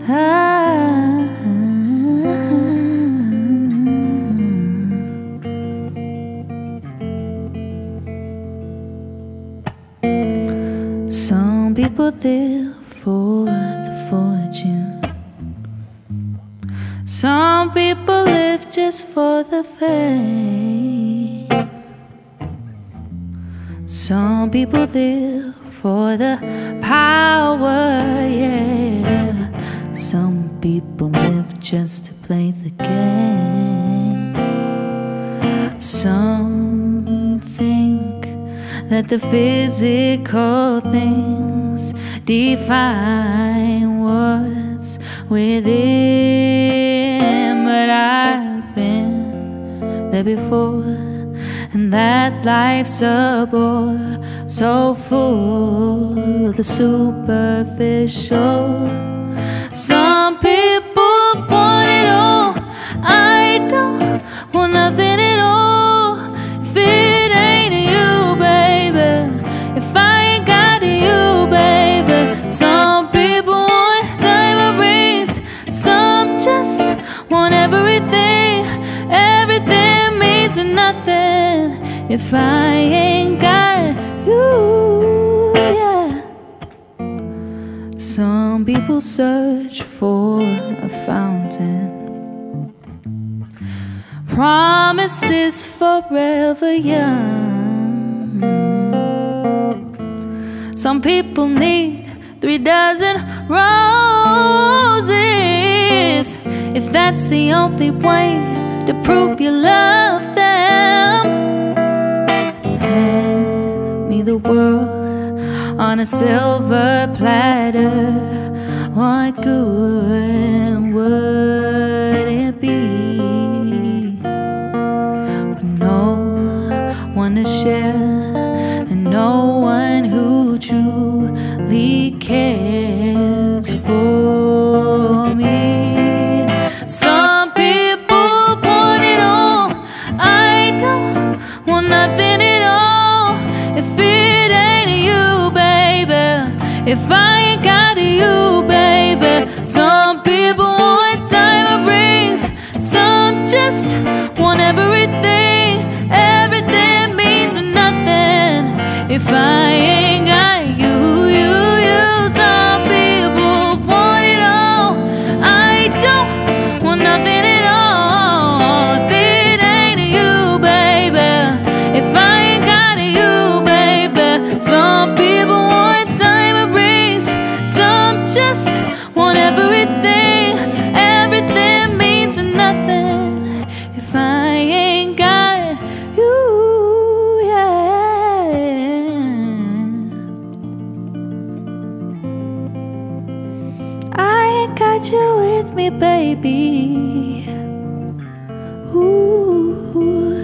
Some people live for the fortune. Some people live just for the fame. Some people live for the power, yeah. Some people live just to play the game. Some think that the physical things define what's within. But I've been there before, and that life's a bore, so full of the superficial. Some people want it all, I don't want nothing at all. If it ain't you, baby, if I ain't got you, baby. Some people want diamond rings, some just want everything. Everything means nothing if I ain't got you, yeah. Some people search for a fountain, promises forever young. Some people need 3 dozen roses, if that's the only way to prove you love them. Hand me the world on a silver platter, what good would it be with no one to share and no one who truly cares for me? Some people want it all, I don't want nothing at all. If it ain't you, baby, if I ain't got you, baby. Some people want diamond rings, some just want everything. Everything means nothing if I ain't got you, you, you. Some people want it all, I don't want nothing at all. If it ain't you, baby, if I ain't got you, baby. Some people want diamond rings, some just want everything. Everything means nothing if I ain't got you, yeah. I ain't got you with me, baby. Ooh.